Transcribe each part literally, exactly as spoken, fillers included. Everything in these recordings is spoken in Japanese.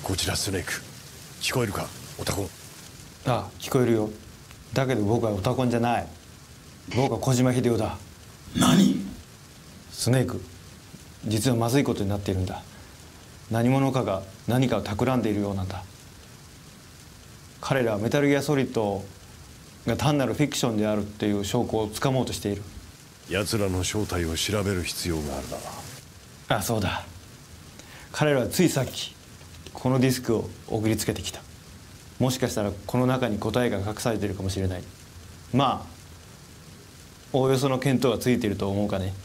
こちらスネーク、聞こえるかオタコン。 ああ、聞こえるよ。だけど僕はオタコンじゃない。僕は小島秀夫だ。 何？ スネーク、実はまずいことになっているんだ。何者かが何かを企んでいるようなんだ。彼らはメタルギアソリッドが単なるフィクションであるっていう証拠をつかもうとしている。 奴らの正体を調べる必要があるな。 ああ、そうだ。彼らはついさっきこのディスクを送りつけてきた。もしかしたらこの中に答えが隠されているかもしれない。まあおおよその見当がついていると思うかね。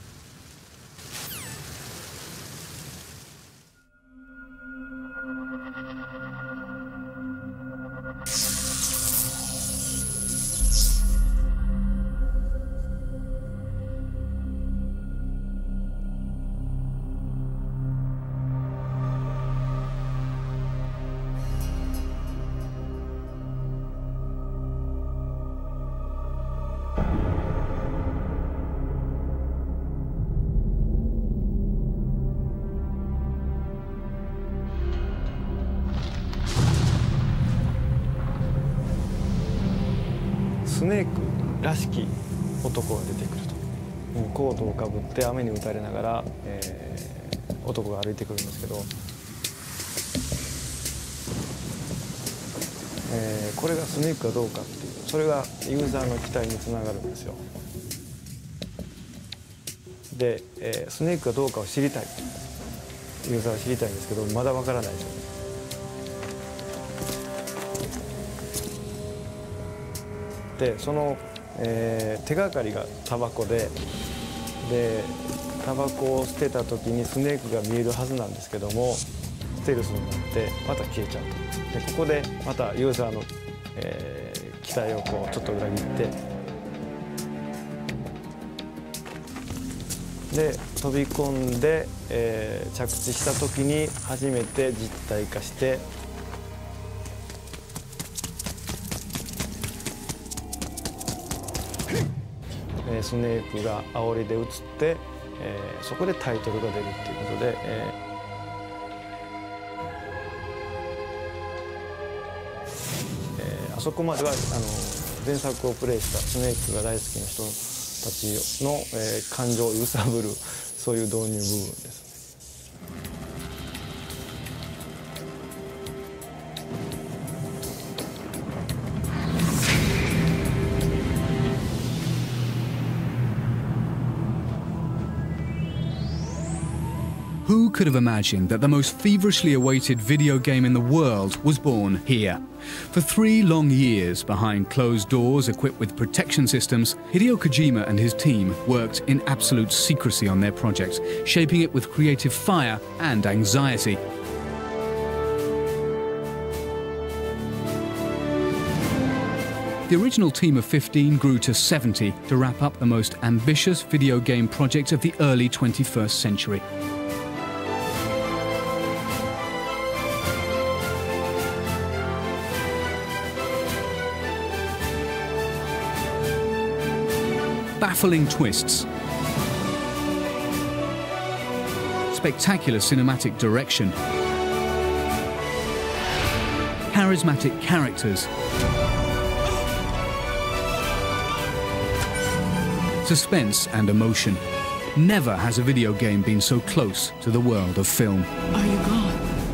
スネークらしき男が出てくると。コートをかぶって雨に打たれながら、えー、男が歩いてくるんですけど、えー、これがスネークかどうかっていう、それがユーザーの期待につながるんですよ。で、えー、スネークかどうかを知りたい、ユーザーは知りたいんですけど、まだわからないですよね。でその、えー、手がかりがタバコで、でタバコを捨てた時にスネークが見えるはずなんですけども、ステルスになってまた消えちゃうと。でここでまたユーザーの、えー、期待をこうちょっと裏切って、で飛び込んで、えー、着地した時に初めて実体化して、スネークが煽りで映って、えー、そこでタイトルが出るっていうことで、えーえー、あそこまではあの前作をプレイしたスネークが大好きな人たちの、えー、感情を揺さぶる、そういう導入部分です。 Who could have imagined that the most feverishly awaited video game in the world was born here? For three long years, behind closed doors equipped with protection systems, Hideo Kojima and his team worked in absolute secrecy on their project, shaping it with creative fire and anxiety. The original team of fifteen grew to seventy to wrap up the most ambitious video game project of the early twenty-first century. Baffling twists, spectacular cinematic direction, charismatic characters, suspense and emotion. Never has a video game been so close to the world of film. Are you gone?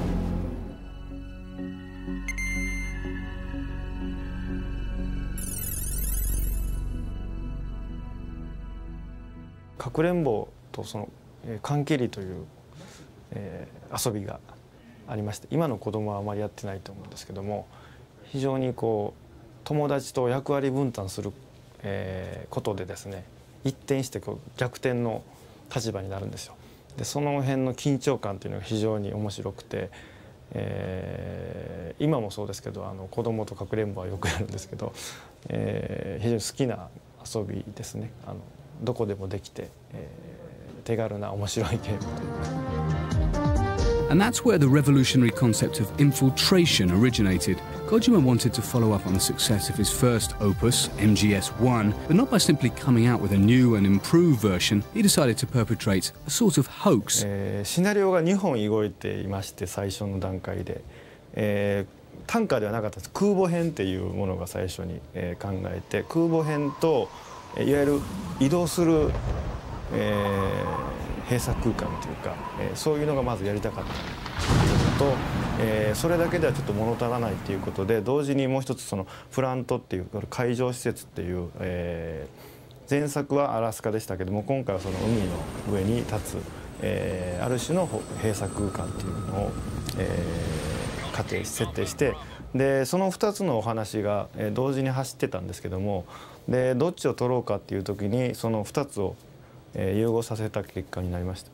かくれんぼとその、えー、缶蹴りという、えー、遊びがありまして、今の子供はあまりやってないと思うんですけども、非常にこう友達と役割分担する、えー、ことでですね、一転してこう逆転の立場になるんですよ。でその辺の緊張感というのが非常に面白くて、えー、今もそうですけど、あの子供とかくれんぼはよくやるんですけど、えー、非常に好きな遊びですね。あのどこでもできて、えー、手軽な面白いゲームというか。 And that's where the revolutionary concept of infiltration originated. Kojima wanted to follow up on the success of his first opus, M G S one, but not by simply coming out with a new and improved version. He decided to perpetrate a sort of hoax. えー、シナリオがにほん動いていまして、最初の段階で。 えー、タンカーではなかったです。空母編っていうものが最初に、えー、考えて、空母編といわゆる移動する、えー、閉鎖空間というか、えー、そういうのがまずやりたかったと、えー、それだけではちょっと物足らないということで、同時にもう一つそのプラントっていう海上施設っていう、えー、前作はアラスカでしたけども、今回はその海の上に立つ、えー、ある種の閉鎖空間っていうのを、えー、仮定設定して、でそのふたつのお話が同時に走ってたんですけども、でどっちを取ろうかっていう時にそのふたつを融合させた結果になりました。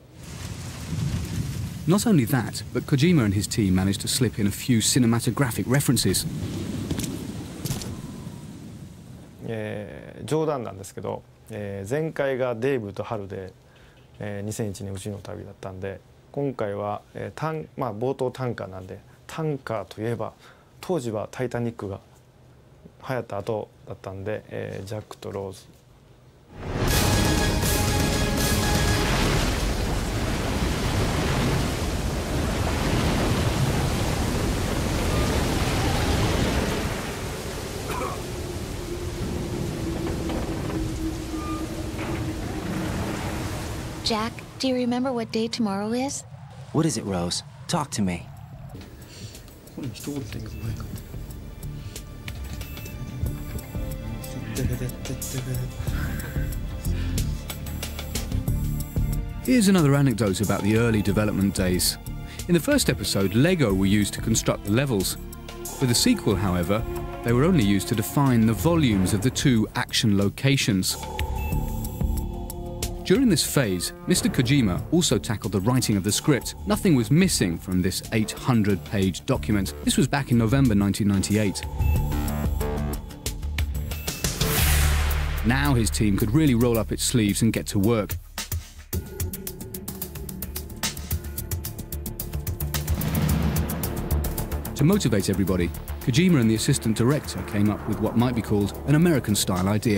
Not only that, but Kojima and his team managed to slip in a few cinematographic references. えー、冗談なんですけど、えー、前回がデイブとハルで、えー、にせんいちねん宇宙の旅だったんで、今回は、えータンまあ、冒頭タンカーなんで、タンカーといえば当時は「タイタニック」が流行った後だったんで、えー、ジャックとローズ。 Jack, do you remember what day tomorrow is? What is it, Rose? Talk to me. Here's another anecdote about the early development days. In the first episode, Lego were used to construct the levels. For the sequel, however, they were only used to define the volumes of the two action locations. During this phase, Mister Kojima also tackled the writing of the script. Nothing was missing from this eight hundred page document. This was back in November nineteen ninety-eight. Now his team could really roll up its sleeves and get to work. To motivate everybody, Kojima and the assistant director came up with what might be called an American-style idea.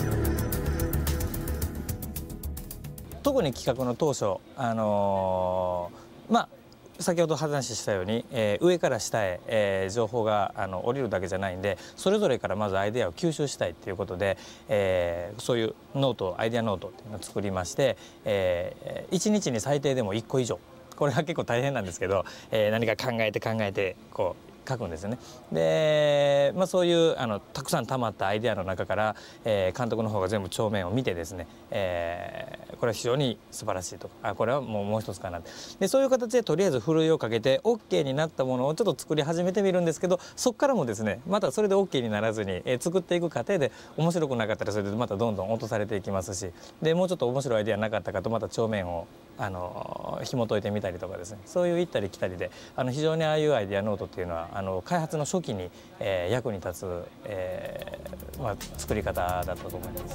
特に企画の当初、あのー、まあ先ほど話したように、えー、上から下へ、えー、情報があの降りるだけじゃないんで、それぞれからまずアイデアを吸収したいということで、えー、そういうノート、アイデアノートっていうのを作りまして、えー、いちにちに最低でもいっこ以上、これは結構大変なんですけど、えー、何か考えて考えてこう書くんですよね。で、まあ、そういうあのたくさん溜まったアイデアの中から、えー、監督の方が全部帳面を見てですね、えー、これは非常に素晴らしいとか、あ、これはもうもう一つかなで、そういう形でとりあえずふるいをかけて OK になったものをちょっと作り始めてみるんですけど、そこからもですねまたそれで OK にならずに、えー、作っていく過程で面白くなかったらそれでまたどんどん落とされていきますし、でもうちょっと面白いアイデアなかったかとまた帳面をあの紐解いてみたりとかですね、そういう行ったり来たりで、あの非常にああいうアイデアノートっていうのはあの開発の初期に、えー、役に立つ、えーまあ、作り方だったと思います。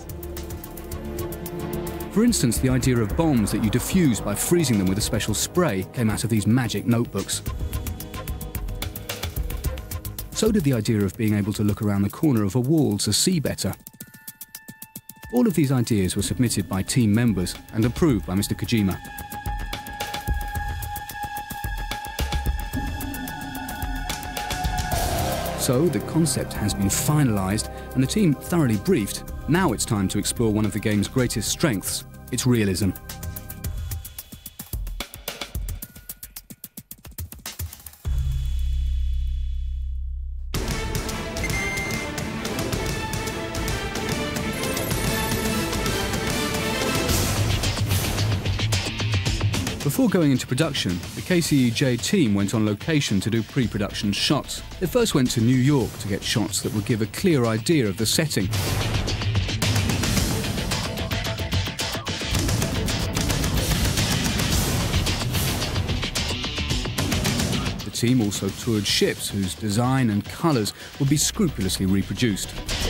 For instance, the idea of bombs that you defuse by freezing them with a special spray came out of these magic notebooks. So did the idea of being able to look around the corner of a wall to see better. All of these ideas were submitted by team members and approved by Mister Kojima. So the concept has been finalized and the team thoroughly briefed. Now it's time to explore one of the game's greatest strengths, its realism. Before going into production, the K C E J team went on location to do pre-production shots. They first went to New York to get shots that would give a clear idea of the setting. The team also toured ships whose design and colours would be scrupulously reproduced.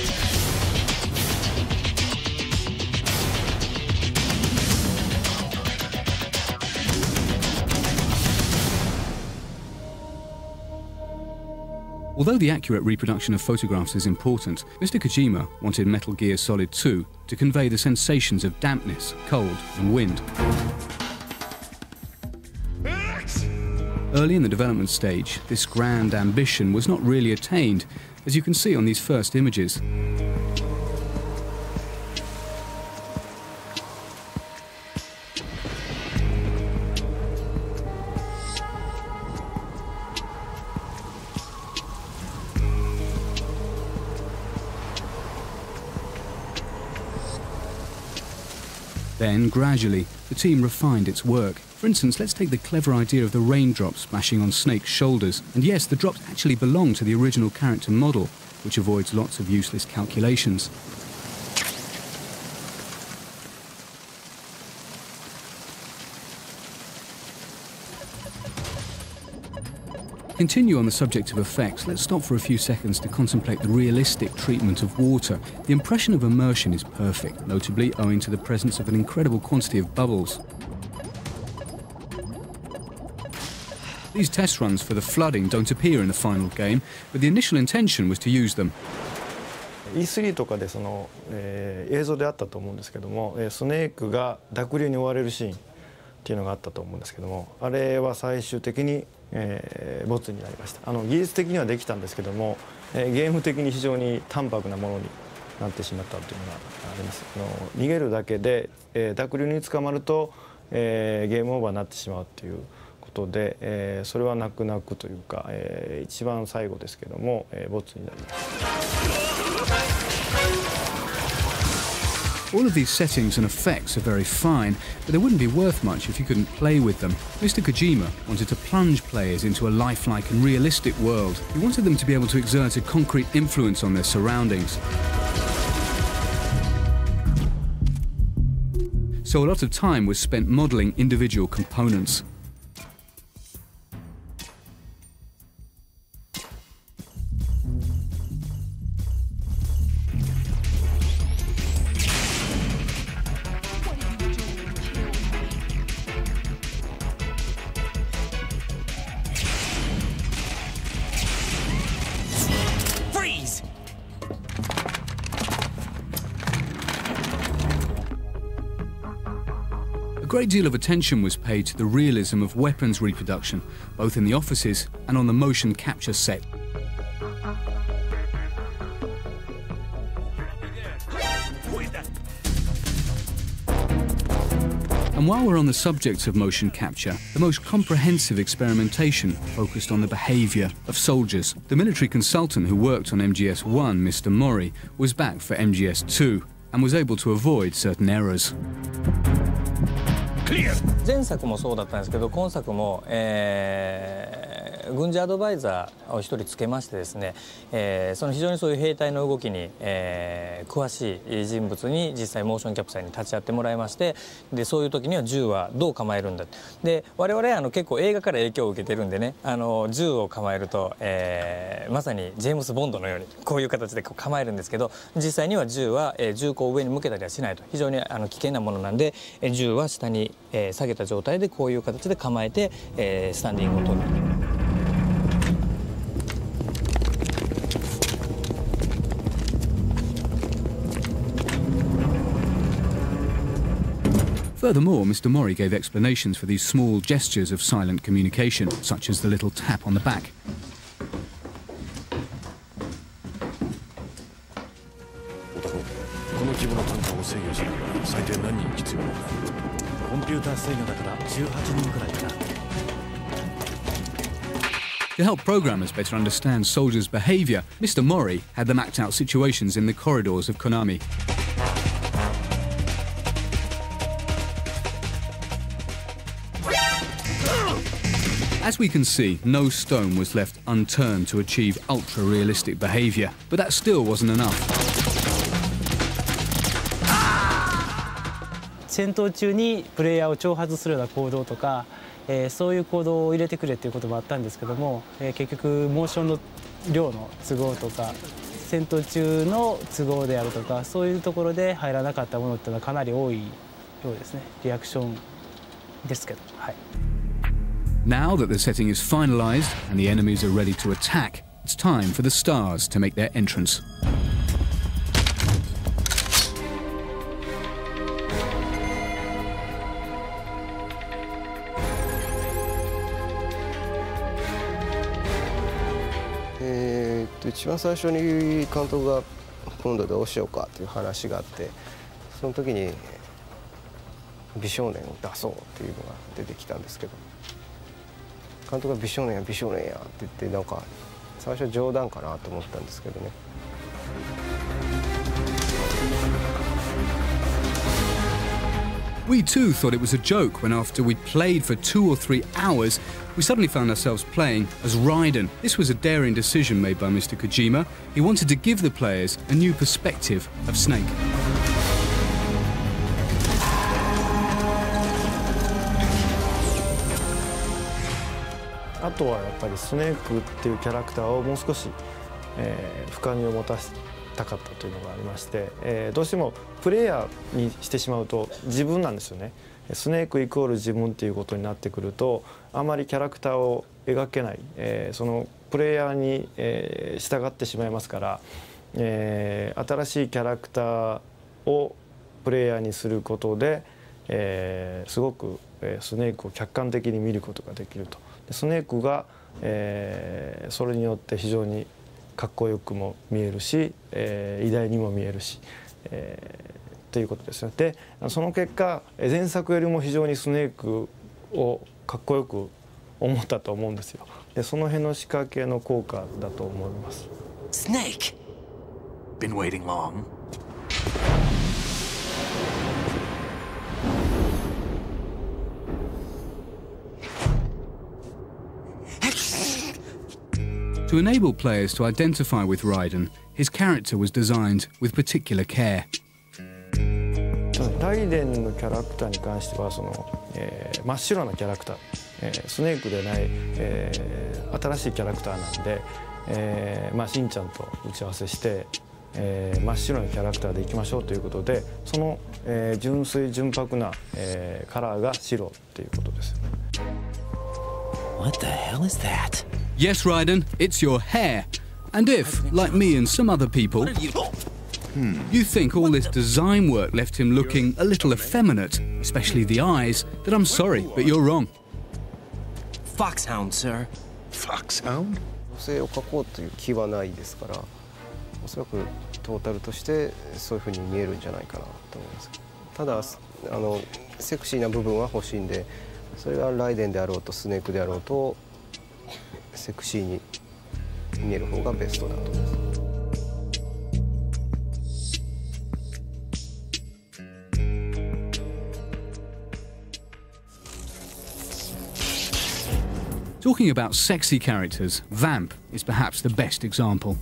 Although the accurate reproduction of photographs is important, Mister Kojima wanted Metal Gear Solid two to convey the sensations of dampness, cold and wind. Early in the development stage, this grand ambition was not really attained, as you can see on these first images. Then, gradually, the team refined its work. For instance, let's take the clever idea of the raindrops splashing on Snake's shoulders. And yes, the drops actually belong to the original character model, which avoids lots of useless calculations. Continue on the subject of effects, let's stop for a few seconds to contemplate the realistic treatment of water. The impression of immersion is perfect, notably owing to the presence of an incredible quantity of bubbles. These test runs for the flooding don't appear in the final game, but the initial intention was to use them. イースリー とかでその、えー、映像であったと思うんですけども、えー、スネークが濁流に追われるシーンっていうのがあったと思うんですけども、あれは最終的にえー、ボツになりました。あの技術的にはできたんですけども、えー、ゲーム的に非常に淡白なものになってしまったというのがあります。あの逃げるだけで、えー、濁流に捕まると、えー、ゲームオーバーになってしまうということで、えー、それは泣く泣くというか、えー、一番最後ですけども、えー、ボツになりました。 All of these settings and effects are very fine, but they wouldn't be worth much if you couldn't play with them. Mister Kojima wanted to plunge players into a lifelike and realistic world. He wanted them to be able to exert a concrete influence on their surroundings. So a lot of time was spent modelling individual components. A great deal of attention was paid to the realism of weapons reproduction, both in the offices and on the motion capture set. And while we're on the subject of motion capture, the most comprehensive experimentation focused on the behaviour of soldiers. The military consultant who worked on M G S one, Mister Mori, was back for M G S two and was able to avoid certain errors. 前作もそうだったんですけど、今作も、えー、軍事アドバイザーを一人つけましてですね、えー、その非常にそういう兵隊の動きに、えー、詳しい人物に実際モーションキャプチャーに立ち会ってもらいまして、でそういう時には銃はどう構えるんだ、で我々あの結構映画から影響を受けてるんでね、あの銃を構えると、えー、まさにジェームス・ボンドのようにこういう形で構えるんですけど、実際には銃は、えー、銃口を上に向けたりはしないと、非常にあの危険なものなんで、えー、銃は下に、えー、下げた状態でこういう形で構えて、えー、スタンディングを取る。 Furthermore, Mister Mori gave explanations for these small gestures of silent communication, such as the little tap on the back. オタコ、この規模の単価を制御しながら最低何人必要なんだ。コンピューター制御だからじゅうはちにんくらいかな。 To help programmers better understand soldiers' behaviour, Mister Mori had them act out situations in the corridors of Konami. As we can see, no stone was left unturned to achieve ultra-realistic behaviour, but that still wasn't enough. 戦闘中にプレイヤーを挑発するような行動とか、えー、そういう行動を入れてくれっていうこともあったんですけども、えー、結局モーションの量の都合とか戦闘中の都合であるとか、そういうところで入らなかったものっていうのはかなり多いようですね。リアクションですけど、はい。 Now that the setting is finalised and the enemies are ready to attack, it's time for the stars to make their entrance. と一番最初に監督が今度どうしようかという話があって、その時に美少年を出そうっていうのが出てきたんですけど、監督が美少年や美少年やって言って、なんか最初冗談かなと思ったんですけどね。 We too thought it was a joke when after we'd played for two or three hours, we suddenly found ourselves playing as Raiden. This was a daring decision made by Mister Kojima. He wanted to give the players a new perspective of Snake. あとはやっぱりスネークっていうキャラクターをもう少し、えー、深みを持たせたかったというのがありまして、えー、どうしてもプレイヤーにしてしまうと自分なんですよね。スネークイコール自分っていうことになってくると、あまりキャラクターを描けない、えー、そのプレイヤーに、えー、従ってしまいますから、えー、新しいキャラクターをプレイヤーにすることで、えー、すごく、えー、スネークを客観的に見ることができると。でスネークが、えー、それによって非常にかっこよくも見えるし、えー、偉大にも見えるし、えー、ということですよ。でその結果前作よりも非常にスネークをかっこよく思ったと思うんですよ。でその辺の仕掛けの効果だと思います。 Snake! Been waiting long? To enable players to identify with Raiden, his character was designed with particular care. ライデンのキャラクターに関してはその、えー、真っ白なキャラクター、えー、スネークでない、えー、新しいキャラクターなんで、えーまあ、しんちゃんと打ち合わせして、えー、真っ白なキャラクターでいきましょうということで、その、えー、純粋純白な、えー、カラーが白っていうことです。 What the hell is that? Yes, Raiden, it's your hair. And if, like me and some other people, you think all this design work left him looking a little effeminate, especially the eyes, then I'm sorry, but you're wrong. Foxhound, sir. Foxhound? 女性を描こうという気はないですから、おそらくトータルとしてそういうふうに見えるんじゃないかなと思います。ただあのセクシーな部分は欲しいんで、それがライデンであろうとスネークであろうとセクシーに見える方がベストだと思います。 Talking about sexy characters, Vamp is perhaps the best example.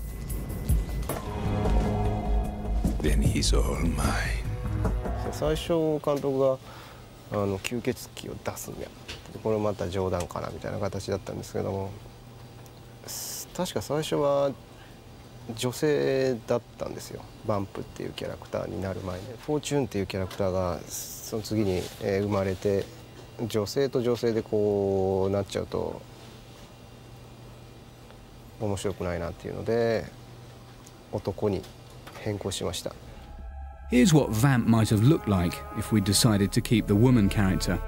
Then he's all mine. 最初監督があの吸血鬼を出すんや、これまた冗談かなみたいな形だったんですけども、確か最初は女性だったんですよ。バンプっていうキャラクターになる前にフォーチューンっていうキャラクターがその次に生まれて、女性と女性でこうなっちゃうと面白くないなっていうので男に変更しました。 Here's what Vamp might have looked like if we decided to keep the woman character.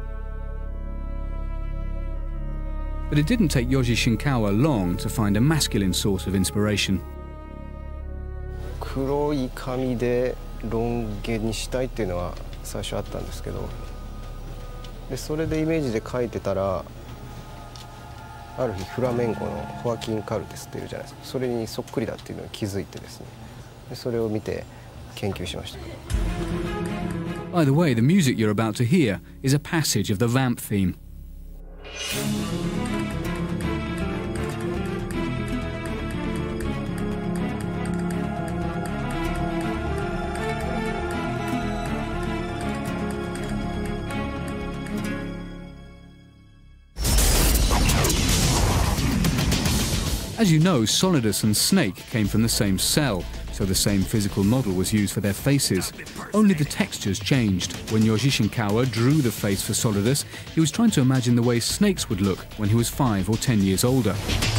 But it didn't take Yoji Shinkawa long to find a masculine source of inspiration. 黒い髪でロン毛にしたいっていうのは最初あったんですけど、でそれでイメージで描いてたら、ある日フラメンコのホアキン・カルテスっているじゃないですか。それにそっくりだっていうのに気づいてですね、でそれを見て研究しました。 By the way, the music you're about to hear is a passage of the Vamp theme. As you know, Solidus and Snake came from the same cell, so the same physical model was used for their faces. Only the textures changed. When Yoji Shinkawa drew the face for Solidus, he was trying to imagine the way Snake's would look when he was five or ten years older.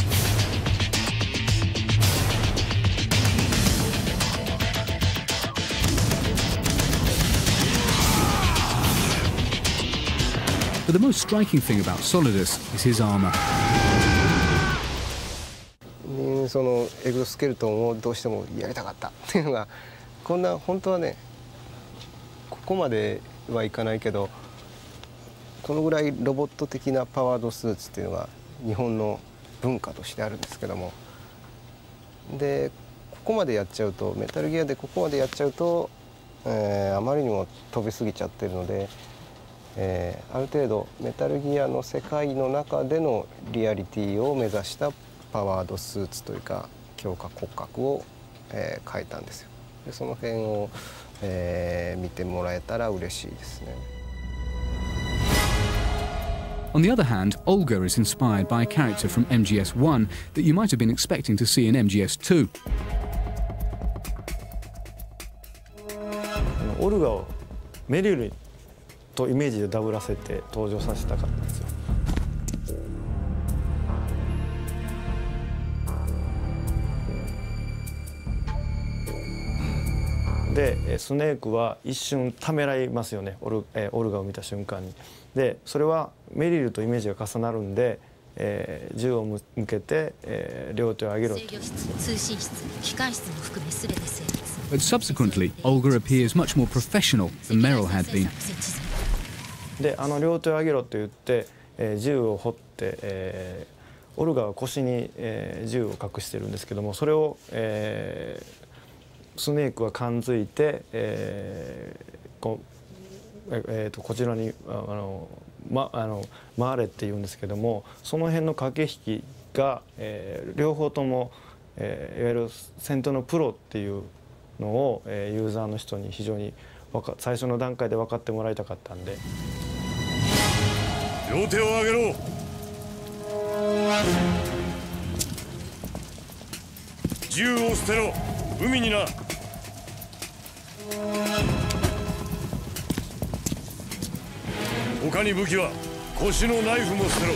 But the most striking thing about Solidus is his armor. そのエグゾスケルトンをどうしてもやりたかったっていうのが、こんな本当はねここまではいかないけど、このぐらいロボット的なパワードスーツっていうのが日本の文化としてあるんですけども、でここまでやっちゃうと、メタルギアでここまでやっちゃうと、えー、あまりにも飛びすぎちゃってるので、えー、ある程度メタルギアの世界の中でのリアリティを目指したパワードスーツというか強化骨格を、えー、変えたんですよ。でその辺を、えー、見てもらえたら嬉しいですね。 On the other hand, Olga is inspired by a character from M G S one that you might have been expecting to see in M G S two. オルガをメリルとイメージでダブらせて登場させたかったんですよ。でスネークは一瞬ためらいますよね、オル、えー、オルガを見た瞬間に。でそれはメリルとイメージが重なるんで、えー、銃を向けて、えー、両手を上げろと。制御室、通信室、機関室も含め全て制圧。 But subsequently, Olga appears much more professional than Meryl had been. であの両手を上げろと言って、えー、銃を掘って、えー、オルガは腰に、えー、銃を隠してるんですけども、それを、えー、スネークは感づいて、えー、こうえー、とこちらにあの、ま、あの回れって言うんですけども、その辺の駆け引きが、えー、両方とも、えー、いわゆる戦闘のプロっていうのを、えー、ユーザーの人に非常にわか最初の段階で分かってもらいたかったんで。 両手を上げろ。銃を捨てろ。海にな。他に武器は腰のナイフも捨てろ。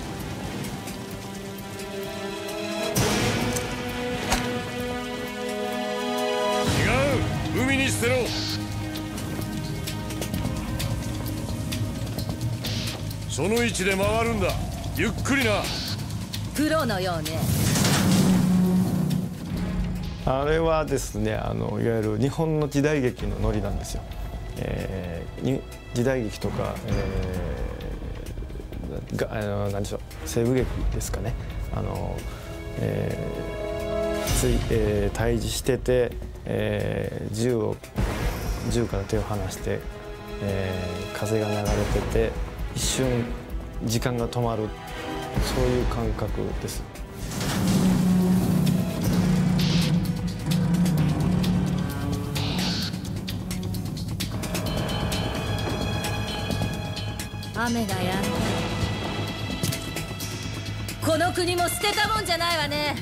違う、海に捨てろ。その位置で回るんだ。ゆっくりな。 プロのようね。 あれはですね、あのいわゆる日本の時代劇のノリなんですよ。えー、時代劇とか、えー、があの何でしょう、西部劇ですかね。あの、えーついえー、対峙してて、えー、銃を銃から手を離して、えー、風が流れてて一瞬時間が止まる、そういう感覚です。 雨がやんでこの国も捨てたもんじゃないわね。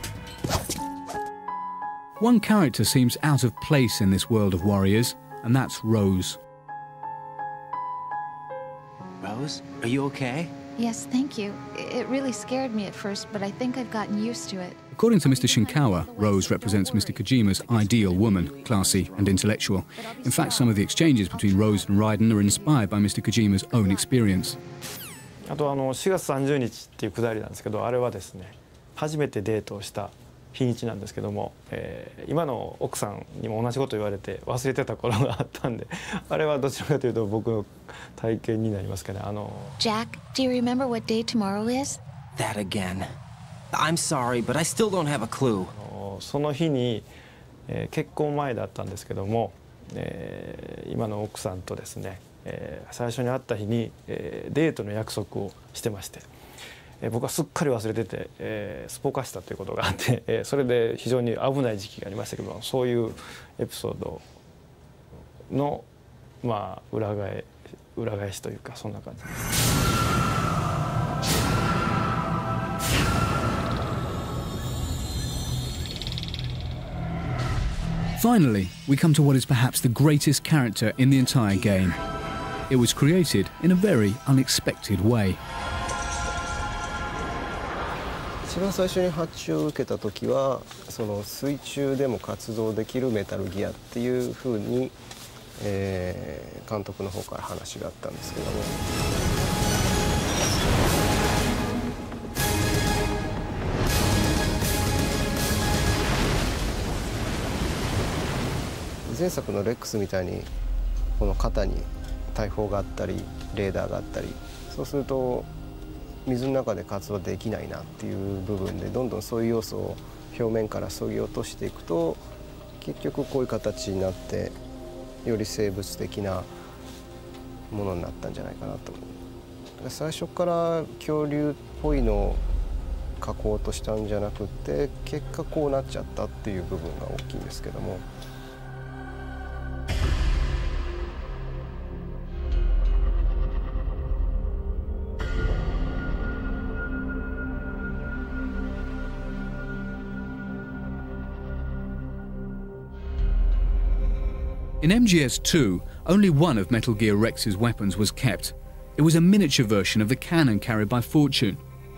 One character seems out of place in this world of warriors, and that's Rose. Rose, are you okay? Yes, thank you. It really scared me at first, but I think I've gotten used to it. According to Mister Shinkawa, Rose represents Mister Kojima's ideal woman, classy and intellectual. In fact, some of the exchanges between Rose and Raiden are inspired by Mister Kojima's own experience. あとあのしがつさんじゅうにちっていうくだりなんですけど、あれはですね、初めてデートをした日にちなんですけども、えー、今の奥さんにも同じこと言われて忘れてた頃があったんで、あれはどちらかというと僕の体験になりますかね。あの Jack, do you remember what day tomorrow is? That again. I'm sorry, but I still don't have a clue. その日に、えー、結婚前だったんですけども、えー、今の奥さんとですね、えー、最初に会った日に、えー、デートの約束をしてまして、えー、僕はすっかり忘れてて、えー、すっぽかしたということがあって、えー、それで非常に危ない時期がありましたけども、そういうエピソードの、まあ、裏返裏返しというか、そんな感じです。 Finally, we come to what is perhaps the greatest character in the entire game. It was created in a very unexpected way. 一番最初に発注を受けた時は、その水中でも活動できるメタルギアっていうふうに、えー、監督の方から話があったんですけども。 前作のレックスみたいにこの肩に大砲があったりレーダーがあったり、そうすると水の中で活動できないなっていう部分でどんどんそういう要素を表面から削ぎ落としていくと結局こういう形になってより生物的なものになったんじゃないかなと思う。最初から恐竜っぽいのを描こうとしたんじゃなくて結果こうなっちゃったっていう部分が大きいんですけども。 In M G S two, only one of Metal Gear Rex's weapons was kept. It was a miniature version of the cannon carried by Fortune.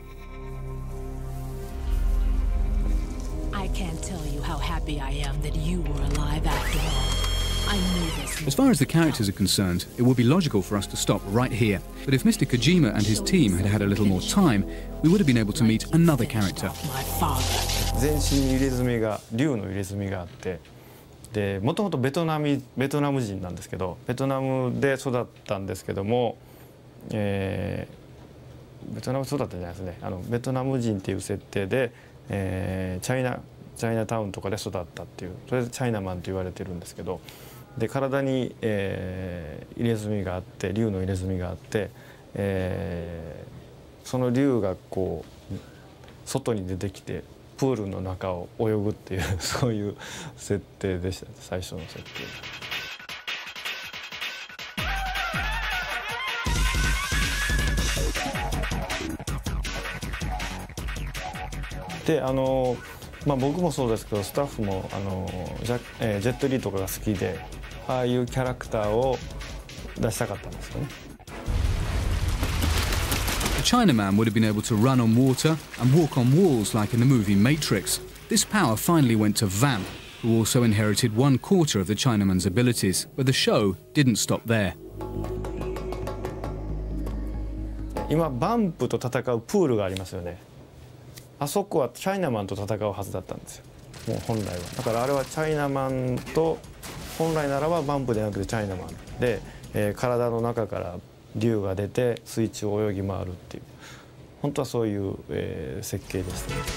I can't tell you how happy I am that you were alive after all. I knew this. As far as the characters are concerned, it would be logical for us to stop right here. But if Mister Kojima and his team had had a little more time, we would have been able to meet another character. My father. 全身に入れ墨が竜の入れ墨があって、でもともとベトナムベトナム人なんですけど、ベトナムで育ったんですけども、えー、ベトナム育ったじゃないですね。あのベトナム人っていう設定で、えー、チャイナチャイナタウンとかで育ったっていう、それでチャイナマンと言われてるんですけど、で体に、えー、入れ墨があって竜の入れ墨があって、えー、その竜がこう外に出てきてプールの中を泳ぐっていうそういう設定でした、最初の設定。であの、まあ、僕もそうですけどスタッフもあのジャ、えー、ジェットリーとかが好きでああいうキャラクターを出したかったんですよね。 The Chinaman would have been able to run on water and walk on walls like in the movie Matrix. This power finally went to Vamp, who also inherited one quarter of the Chinaman's abilities, but the show didn't stop there. 今バンプと戦うプールがありますよね。あそこはチャイナマンと戦うはずだったんですよ、もう本来は。だからあれはチャイナマンと本来ならばバンプではなくてチャイナマンで、えー、体の中から竜が出て水中を泳ぎ回るっていう、本当はそういう、えー、設計でしたね。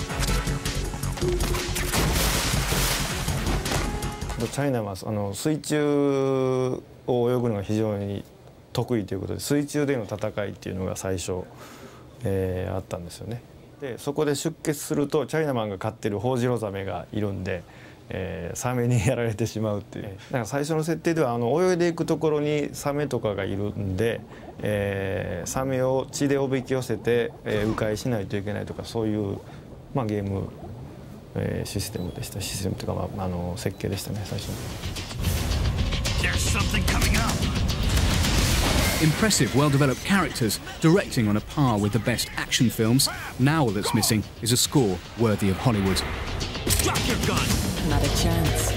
チャイナマンあの水中を泳ぐのが非常に得意ということで水中での戦いっていうのが最初、えー、あったんですよね。でそこで出血するとチャイナマンが飼ってるホウジロザメがいるんで、えー、サメにやられてしまうっていう。だから最初の設定ではあの泳いでいくところにサメとかがいるんで、えー、サメを血でおびき寄せて、えー、迂回しないといけないとかそういう、まあ、ゲーム、えー、システムでした。システムというか、まあ、あの設計でしたね最初に。 Impressive, well-developed characters, directing on a par with the best action films. Now all that's missing is a score worthy of Hollywood. Drop your gun! Not a chance.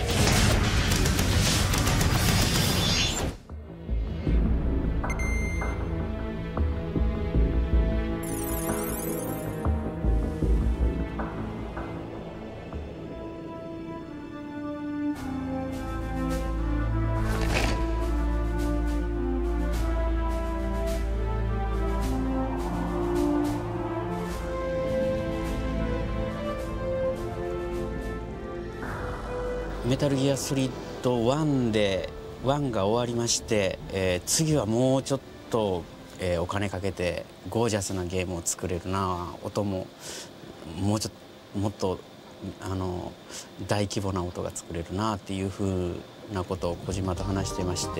「メタルギアソリッドワン」でワンが終わりまして、えー、次はもうちょっと、えー、お金かけてゴージャスなゲームを作れるな、音ももうちょっともっとあの大規模な音が作れるなっていうふうなことを小島と話してまして、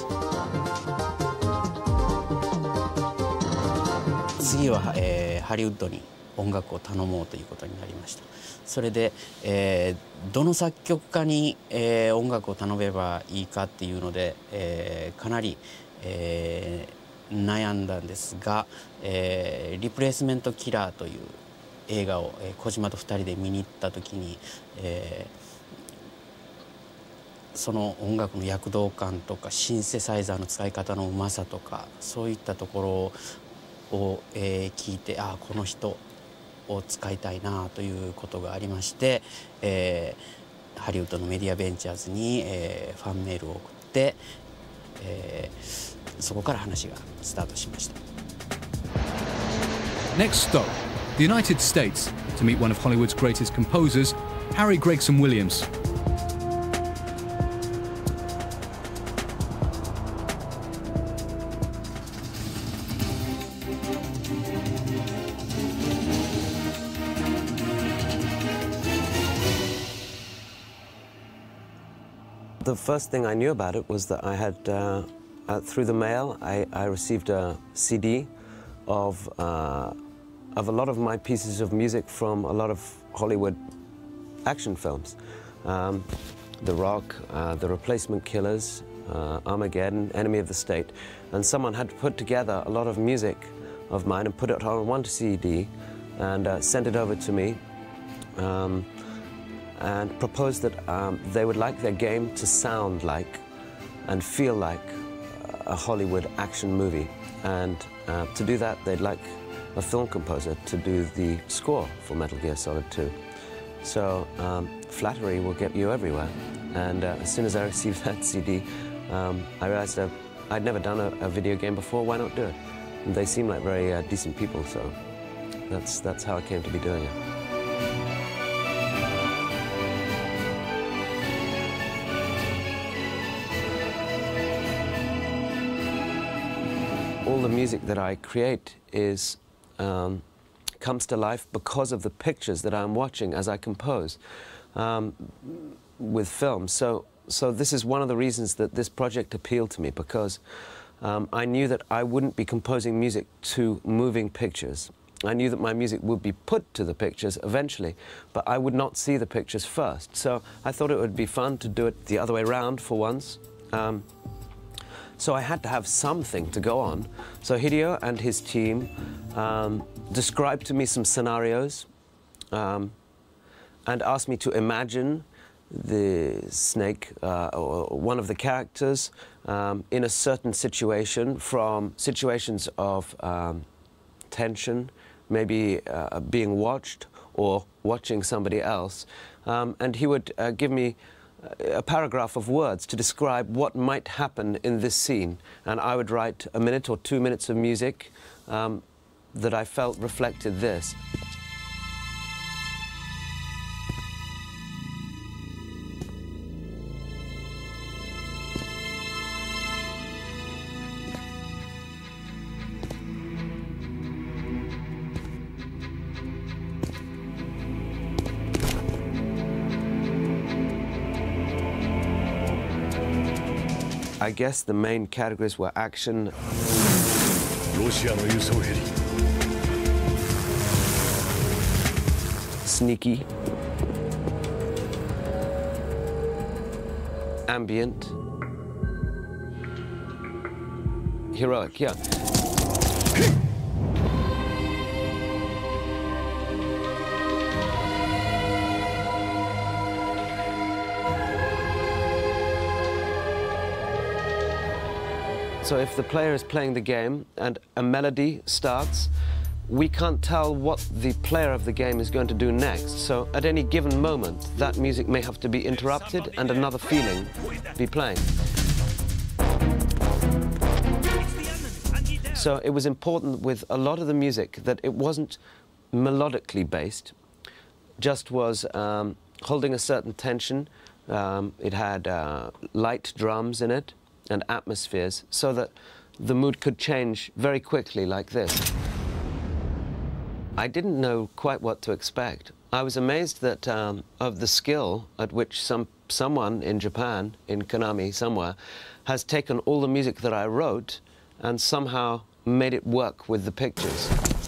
次は、えー、ハリウッドに音楽を頼もうということになりました。それで、えー、どの作曲家に、えー、音楽を頼めばいいかっていうので、えー、かなり、えー、悩んだんですが、えー「リプレイスメント・キラー」という映画を、えー、小島とふたりで見に行った時に、えー、その音楽の躍動感とかシンセサイザーの使い方のうまさとかそういったところを、えー、聞いて、ああこの人を使いたいなということがありまして、えー、 ハリウッドのメディアベンチャーズに、えー、ファンメールを送って、えー、そこから話がスタートしました。 Next stop, the United States, to meet one of Hollywood's greatest composers, Harry Gregson Williams. The first thing I knew about it was that I had, uh, uh, through the mail, I, I received a C D of, uh, of a lot of my pieces of music from a lot of Hollywood action films. Um, The Rock, uh, The Replacement Killers, uh, Armageddon, Enemy of the State. And someone had put together a lot of music of mine and put it on one C D and uh, sent it over to me. Um, and proposed that um, they would like their game to sound like and feel like a Hollywood action movie. And uh, to do that, they'd like a film composer to do the score for Metal Gear Solid two. So um, flattery will get you everywhere. And uh, as soon as I received that C D, um, I realized uh, I'd never done a, a video game before, why not do it? And they seem like very uh, decent people, so that's, that's how I came to be doing it. All the music that I create is, um, comes to life because of the pictures that I'm watching as I compose um, with film. So, so this is one of the reasons that this project appealed to me, because um, I knew that I wouldn't be composing music to moving pictures. I knew that my music would be put to the pictures eventually, but I would not see the pictures first. So I thought it would be fun to do it the other way around for once. Um, So I had to have something to go on. So Hideo and his team um, described to me some scenarios um, and asked me to imagine the snake, uh, or one of the characters, um, in a certain situation, from situations of um, tension, maybe uh, being watched or watching somebody else. Um, and he would uh, give me a paragraph of words to describe what might happen in this scene, and I would write a minute or two minutes of music um, that I felt reflected this. I guess the main categories were action, sneaky, ambient, heroic, yeah. So if the player is playing the game and a melody starts, we can't tell what the player of the game is going to do next. So at any given moment, that music may have to be interrupted and another feeling be playing. So it was important with a lot of the music that it wasn't melodically based, just was um, holding a certain tension. Um, it had uh, light drums in it and atmospheres, so that the mood could change very quickly like this. I didn't know quite what to expect. I was amazed that um, of the skill at which some someone in Japan, in Konami somewhere, has taken all the music that I wrote and somehow made it work with the pictures.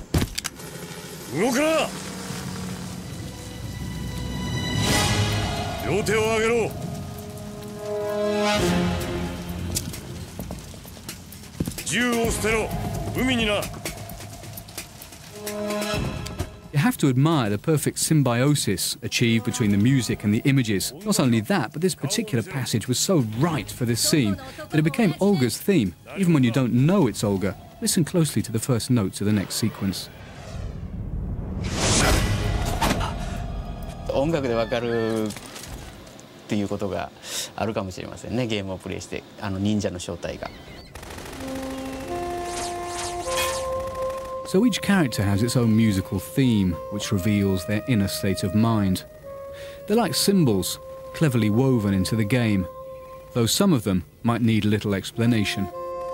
You have to admire the perfect symbiosis achieved between the music and the images. Not only that, but this particular passage was so right for this scene that it became Olga's theme. Even when you don't know it's Olga, listen closely to the first notes of the next sequence. 音楽でわかるっていうことがあるかもしれませんね、ゲームをプレイしてあの忍者の正体が。 So each character has its own musical theme, which reveals their inner state of mind. They're like symbols, cleverly woven into the game, though some of them might need little explanation.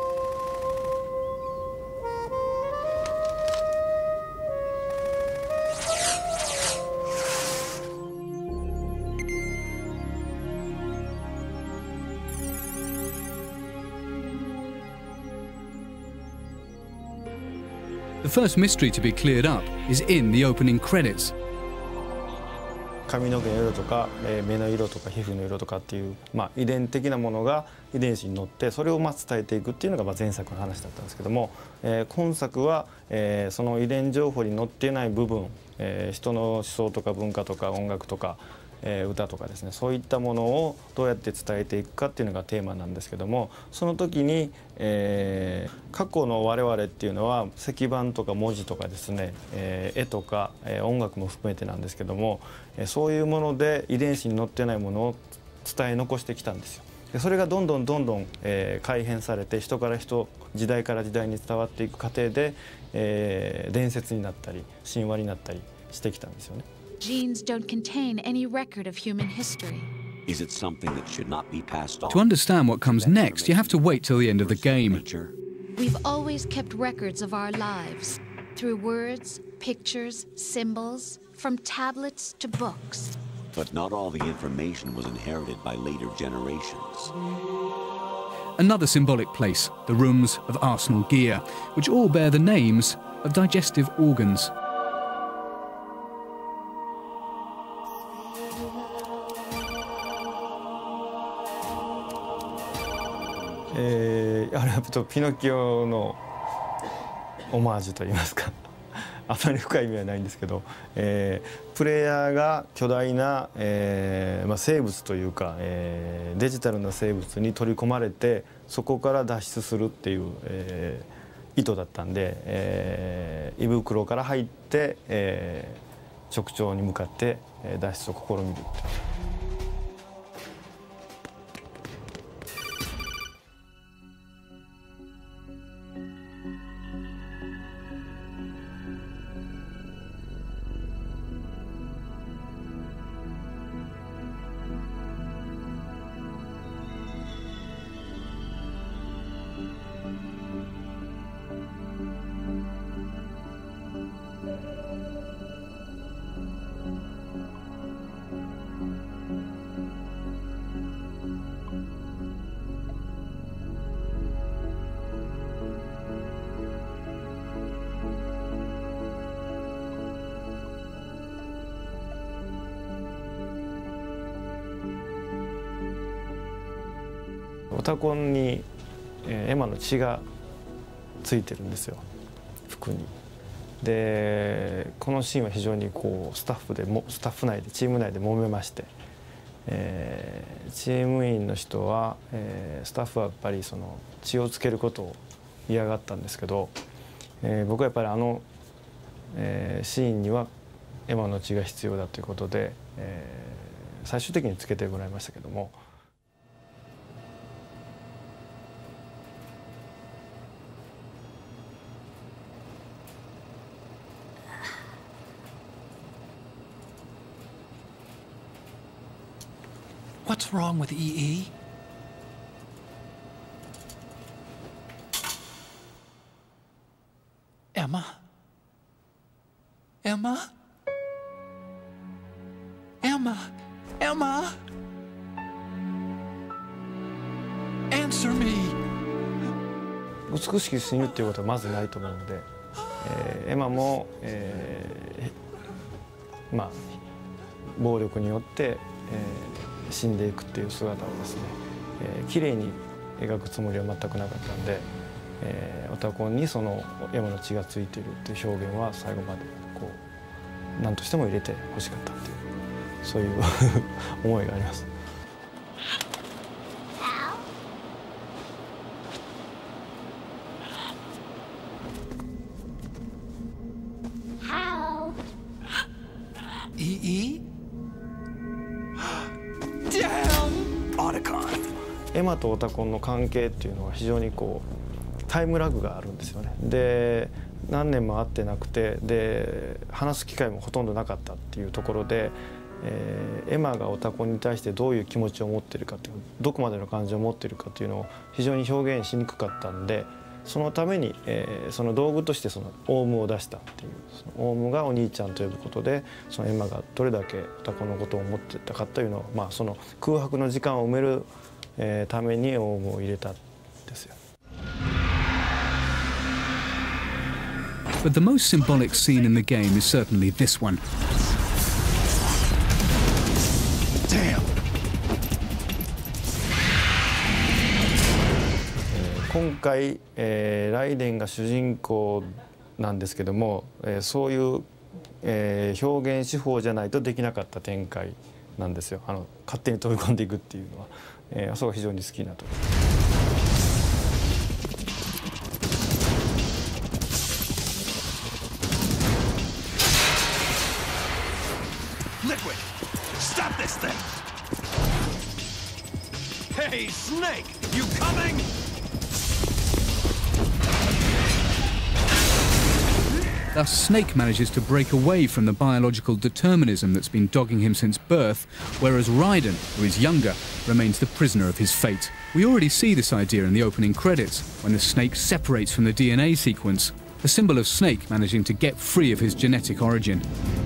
The first mystery to be cleared up is in the opening credits. 髪の毛の色とか、えー、目の色とか皮膚の色とかっていう、まあ、遺伝的なものが遺伝子に乗ってそれをまあ伝えていくっていうのがまあ前作の話だったんですけども、えー、今作は、えー、その遺伝情報に載っていない部分、えー、人の思想とか文化とか音楽とか、えー、歌とかですね、そういったものをどうやって伝えていくかっていうのがテーマなんですけども、その時に、えー、過去の我々っていうのは石板とか文字とかですね、えー、絵とか、えー、音楽も含めてなんですけども、えー、そういうもので遺伝子に載ってないものを伝え残してきたんですよ。でそれがどんどんどんどん、えー、改変されて人から人、時代から時代に伝わっていく過程で、えー、伝説になったり神話になったりしてきたんですよね。 Genes don't contain any record of human history. Is it something that should not be passed on? To understand what comes next, you have to wait till the end of the game. We've always kept records of our lives through words, pictures, symbols, from tablets to books. But not all the information was inherited by later generations. Another symbolic place, the rooms of Arsenal Gear, which all bear the names of digestive organs. えー、あれはとピノキオのオマージュといいますかあまり深い意味はないんですけど、えー、プレイヤーが巨大な、えーまあ、生物というか、えー、デジタルな生物に取り込まれてそこから脱出するっていう、えー、意図だったんで、えー、胃袋から入って、えー、直腸に向かって脱出を試みる。オタコンに、えー、エマの血がついてるんですよ、服に。でこのシーンは非常にこうスタッフでもスタッフ内でチーム内で揉めまして、えー、チーム員の人は、えー、スタッフはやっぱりその血をつけることを嫌がったんですけど、えー、僕はやっぱりあの、えー、シーンにはエマの血が必要だということで、えー、最終的につけてもらいましたけども。 What's wrong with E E? Emma? Emma? Emma? Emma? Answer me! 美しく死ぬっていうことはまずないと思うので、えー、エマも、えー、まあ暴力によって、えー死んでいくっていう姿をですね、えー、綺麗に描くつもりは全くなかったんで、えー、オタコンにそのエマの血がついているっていう表現は最後までこう何としても入れてほしかったっていうそういう思いがあります。 E E? Dad! エマとオタコンの関係っていうのは非常にこうタイムラグがあるんですよね。で何年も会ってなくて、で話す機会もほとんどなかったっていうところで、えー、エマがオタコンに対してどういう気持ちを持っているかという、どこまでの感情を持っているかというのを非常に表現しにくかったんで、そのために、えー、その道具としてそのオウムを出したっていう、そのオウムがお兄ちゃんと呼ぶことで、そのエマがどれだけオタコンのことを思ってたかというのを、まあ、その空白の時間を埋める、えー、ためにオウムを入れたんですよ。 But the most symbolic scene in the game is certainly this one. Damn! 今回、えー、ライデンが主人公なんですけども、えー、そういう、えー、表現手法じゃないとできなかった展開なんですよ。あの勝手に飛び込んでいくっていうのは、えー、そこが非常に好きなところ。 Liquid! Stop this thing! Hey, Snake! You coming? Thus, Snake manages to break away from the biological determinism that's been dogging him since birth, whereas Raiden, who is younger, remains the prisoner of his fate. We already see this idea in the opening credits, when the snake separates from the D N A sequence, a symbol of Snake managing to get free of his genetic origin.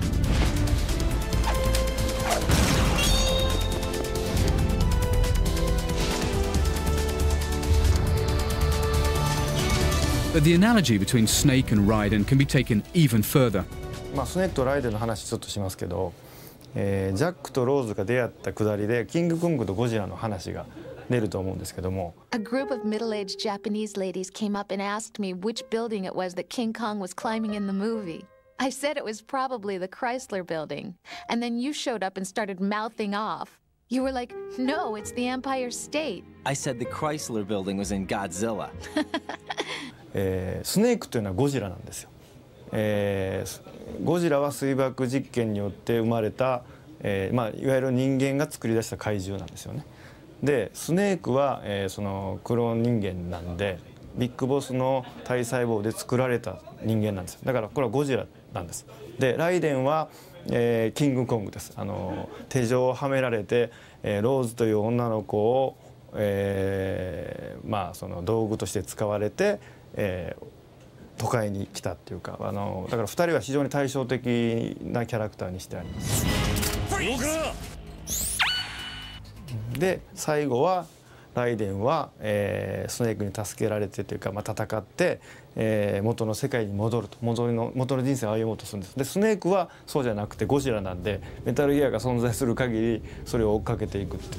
But the analogy between Snake and Raiden can be taken even further. まあスネークとライデンの話ちょっとしますけど、えー、ジャックとローズが出会ったくだりでキングコングとゴジラの話が出ると思うんですけども。 A group of middle-aged Japanese ladies came up and asked me which building it was that King Kong was climbing in the movie. I said it was probably the Chrysler Building, and then you showed up and started mouthing off. You were like, no, it's the Empire State. I said the Chrysler Building was in Godzilla. えー、スネークというのはゴジラなんですよ。えー、ゴジラは水爆実験によって生まれた、えーまあ、いわゆる人間が作り出した怪獣なんですよね。でスネークは、えー、そのクローン人間なんで、ビッグボスの体細胞で作られた人間なんですよ。だからこれはゴジラなんです。でライデンは、えー、キングコングです。あの手錠をはめられて、えー、ローズという女の子を、えー、まあその道具として使われて、えー、都会に来たっていうか、あのだからふたりは非常に対照的なキャラクターにしてあります。で最後はライデンは、えー、スネークに助けられてというか、まあ、戦って、えー、元の世界に戻ると、元の元の人生を歩もうとするんです。でスネークはそうじゃなくてゴジラなんで、メタルギアが存在する限りそれを追っかけていくっていう。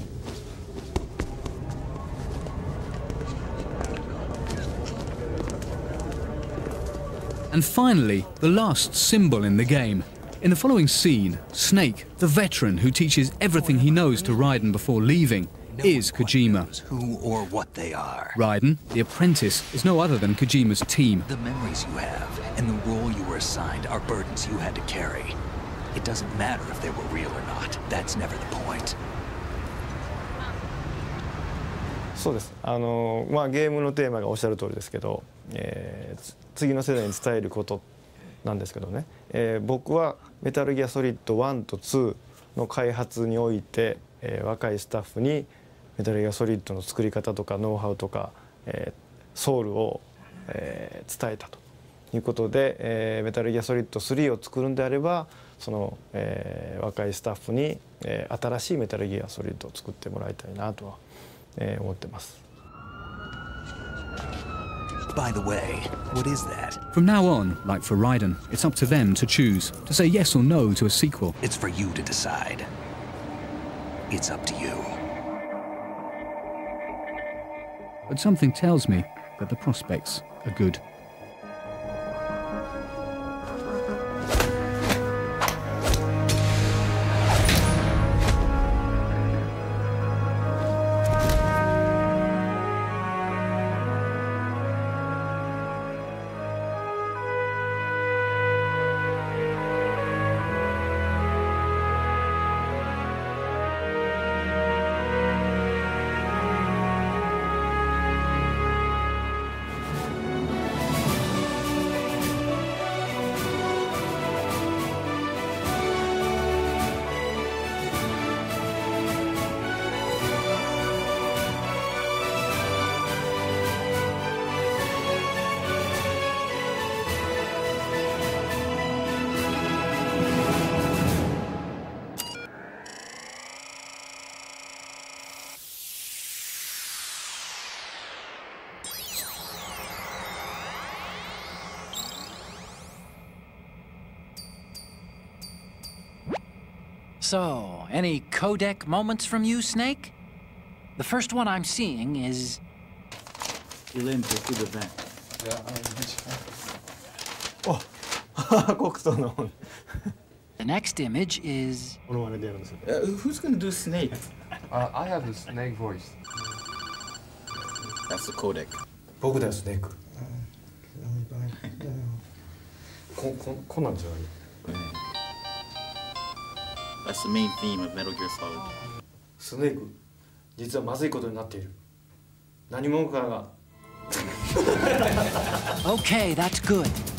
And finally, the last symbol in the game. In the following scene, Snake, the veteran who teaches everything he knows to Raiden before leaving, is Kojima. Who or what they are. Raiden, the apprentice, is no other than Kojima's team. The memories you have and the role you were assigned are burdens you had to carry. It doesn't matter if they were real or not. That's never the point. そうです。あのまあゲームのテーマがおっしゃる通りですけど、えー、次の世代に伝えることなんですけどね、えー、僕はメタルギアソリッドワンとツーの開発において、えー、若いスタッフにメタルギアソリッドの作り方とかノウハウとか、えー、ソウルを、えー、伝えたということで、えー、メタルギアソリッドスリーを作るんであればその、えー、若いスタッフに、えー、新しいメタルギアソリッドを作ってもらいたいなとは、えー、思ってます。 By the way, what is that? From now on, like for Raiden, it's up to them to choose, to say yes or no to a sequel. It's for you to decide. It's up to you. But something tells me that the prospects are good. So, any codec moments from you, Snake? The first one I'm seeing is... Olympic event. Oh, 黒糖の。 The next image is... Uh, who's gonna do Snake? Uh, I have the Snake voice. That's the codec. 僕だよ、スネーク。こ、こ、こんなんじゃない。 That's the main theme of Metal Gear Solid. スネーク、実はまずいことになっている。何者かが。 Okay, that's good.